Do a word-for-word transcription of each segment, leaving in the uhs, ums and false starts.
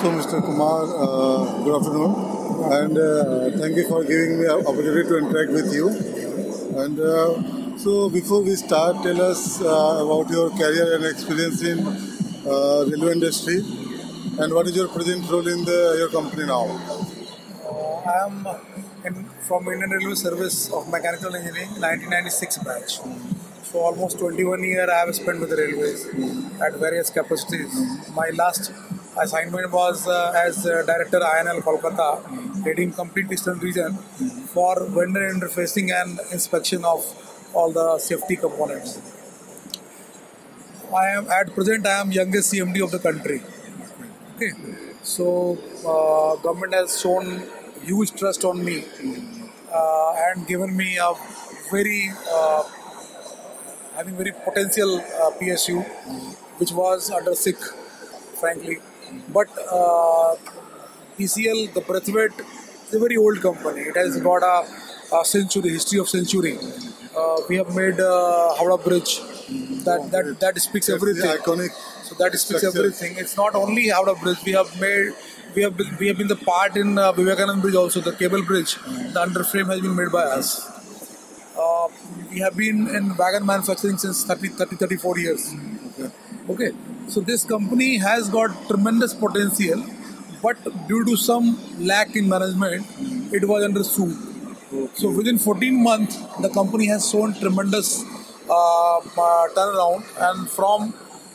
So, Mister Kumar, uh, good afternoon, and uh, thank you for giving me an opportunity to interact with you. And uh, so, before we start, tell us uh, about your career and experience in uh, railway industry, and what is your present role in the, your company now? Uh, I am in, from Indian Railway Service of Mechanical Engineering, nineteen ninety-six batch. So almost twenty-one years I have spent with the railways at various capacities. My last assignment was uh, as uh, Director I N L Calcutta, heading complete Eastern region for vendor interfacing and inspection of all the safety components. I am at present I am youngest C M D of the country. Okay, so uh, government has shown huge trust on me uh, and given me a very uh, having very potential uh, P S U, which was under sick, frankly. But uh, P C L, the Braithwaite, is a very old company. It has got a, a century, history of century. Uh, we have made uh, Howrah Bridge. That that that speaks That's everything. iconic. So that speaks structure. everything. It's not only Howrah Bridge. We have made. We have been, we have been the part in uh, Vivekanand Bridge also. The cable bridge. The underframe has been made by us. Uh, we have been in wagon manufacturing since thirty, thirty, thirty-four years. Okay. Okay, so this company has got tremendous potential, but due to some lack in management, it was under suit. Okay. So within fourteen months, the company has shown tremendous uh, uh, turnaround, and from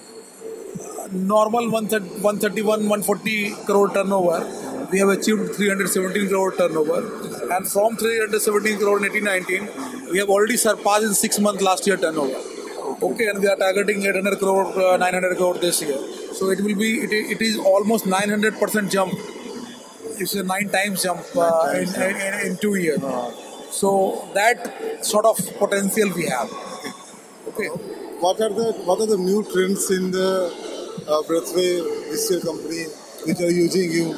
normal one thirty-one, one forty crore turnover, we have achieved three hundred seventeen crore turnover, and from three hundred seventeen crore in eighteen nineteen, we have already surpassed in six months last year turnover. Okay, and we are targeting eight hundred crore, uh, nine hundred crore this year. So it will be, it, it is almost nine hundred percent jump. It's a nine times jump uh, in, in, in two years. So that sort of potential we have. Okay. What are the what are the new trends in the uh, Braithwaite V C L company which are using you?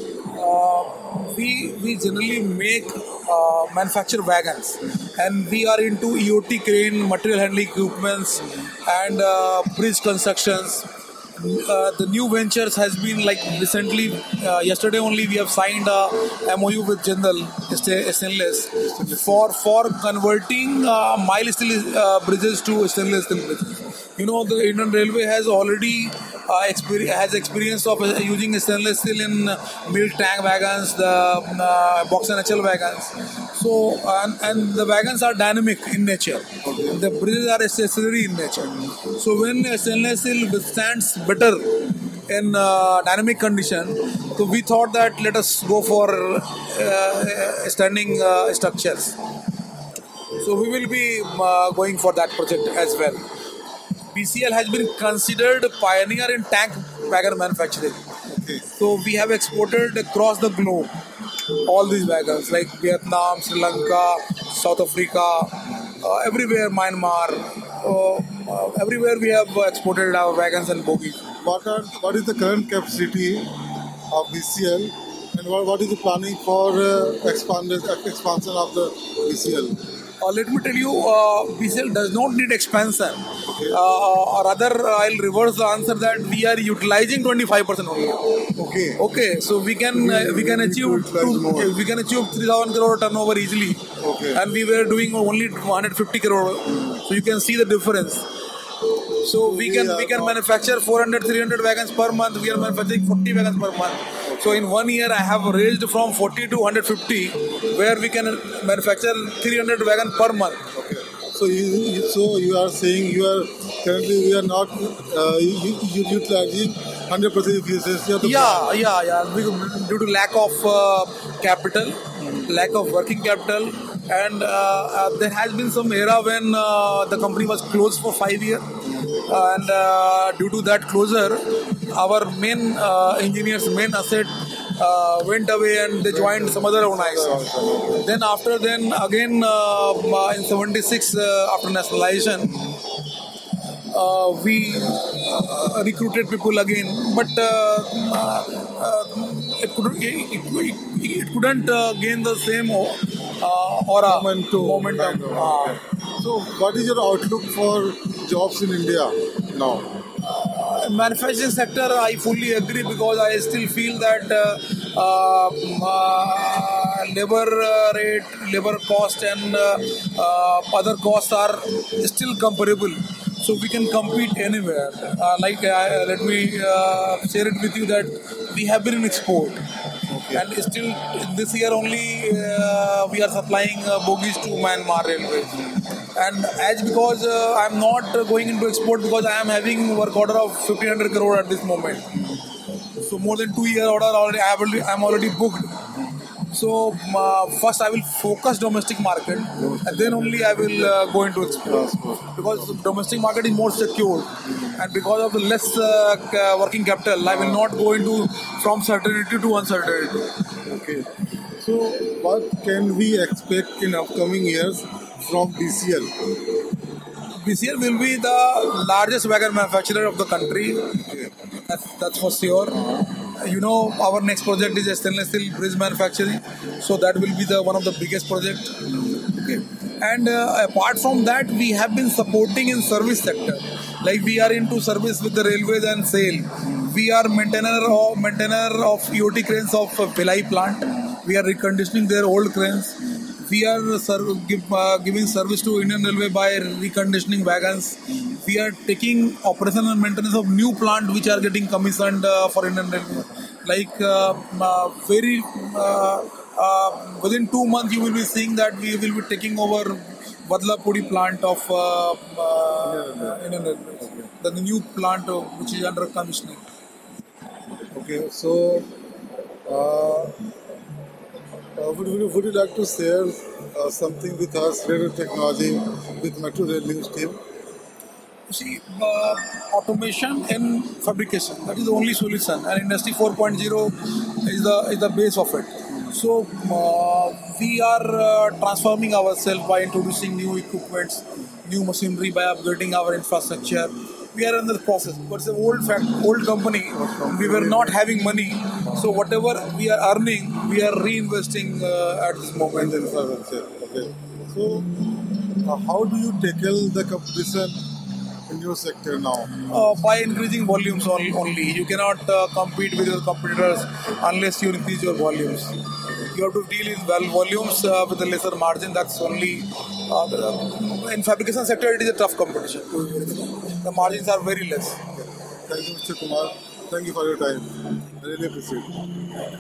Uh, we we generally make uh, manufacture wagons, and we are into E O T crane, material handling equipments, and uh, bridge constructions. Uh, the new ventures has been like recently. Uh, yesterday only we have signed a M O U with Jindal Stainless for for converting uh, mile steel uh, bridges to stainless steel bridges. You know, the Indian Railway has already uh, experience, has experience of uh, using stainless steel in uh, milk tank wagons, the uh, box and H L wagons. So, and, and the wagons are dynamic in nature. The bridges are stationary in nature. So, when stainless steel withstands better in uh, dynamic condition, so we thought that let us go for uh, standing uh, structures. So, we will be uh, going for that project as well. P C L has been considered pioneer in tank wagon manufacturing. Okay. So we have exported across the globe all these wagons like Vietnam, Sri Lanka, South Africa, uh, everywhere, Myanmar, uh, uh, everywhere we have exported our wagons and bogies. What are what is the current capacity of V C L, and what, what is the planning for uh, expanded, expansion of the V C L? Uh, let me tell you, uh, V C L does not need expansion. Okay. Uh, or rather, I'll reverse the answer that we are utilizing twenty-five percent only. Okay. Okay, so we can uh, we can need achieve to utilize two, more. we can achieve three thousand crore turnover easily. Okay. And we were doing only one hundred fifty crore. So you can see the difference. So we can we can manufacture four hundred, three hundred wagons per month. We are manufacturing forty wagons per month. So in one year, I have raised from forty to one hundred fifty, where we can manufacture three hundred wagons per month. Okay. So you, you so you are saying you are currently we are not uh, you, you utilizing one hundred percent efficiency of the Yeah, yeah, yeah. We- Due to lack of uh, capital, lack of working capital, and uh, uh, there has been some era when uh, the company was closed for five years, and uh, due to that closure, our main uh, engineers, main asset uh, went away and they joined some other organization. Then after then again uh, in seventy-six uh, after nationalization. Uh, we uh, recruited people again, but uh, uh, it couldn't it, it, it couldn't uh, gain the same uh, aura momentum. momentum. Uh, So, what is your outlook for jobs in India now? manufacturing sector, I fully agree because I still feel that uh, uh, uh, labor uh, rate, labor cost, and uh, uh, other costs are still comparable. So we can compete anywhere. Uh, like uh, let me uh, share it with you that we have been in export. Okay. And still this year only uh, we are supplying uh, bogies to Myanmar Railways. And as because uh, I'm not uh, going into export because I am having work order of fifteen hundred crore at this moment. So more than two year order already I have already, I'm already booked. So uh, first I will focus domestic market and then only I will uh, go into export because the domestic market is more secure and because of the less uh, working capital I will not go into from certainty to uncertainty. Okay. So what can we expect in upcoming years from B C L? B C L will be the largest wagon manufacturer of the country. Okay. That's, that's for sure. You know, our next project is a stainless steel bridge manufacturing, so that will be the one of the biggest project. Okay, and uh, apart from that, we have been supporting in service sector. Like we are into service with the railways and sale. We are maintainer of maintainer of E O T cranes of uh, Bhilai plant. We are reconditioning their old cranes. We are serv- give, uh, giving service to Indian Railway by reconditioning wagons. We are taking operation and maintenance of new plant which are getting commissioned uh, for Indian Railway. Like uh, uh, very uh, uh, within two months you will be seeing that we will be taking over Vadlapudi plant of uh, uh, Indian Railway. Okay. The new plant uh, which is under commissioning. Okay, so uh, uh, would, would, would you like to share uh, something with us related to technology with Metro Rail News team? You see, uh, automation and fabrication, that is the only solution, and Industry four point oh is the, is the base of it. So, uh, we are uh, transforming ourselves by introducing new equipments, new machinery, by upgrading our infrastructure. We are in the process, but it's an old fact, old company. We were not having money, so whatever we are earning, we are reinvesting uh, at this moment. Okay. So, uh, how do you tackle the competition in your sector now? Uh, by increasing volumes only. only. You cannot uh, compete with your competitors unless you increase your volumes. You have to deal in well volumes uh, with a lesser margin. That's only uh, the, in fabrication sector. It is a tough competition. The margins are very less. Thank you, Mister Kumar. Thank you for your time. I really appreciate it.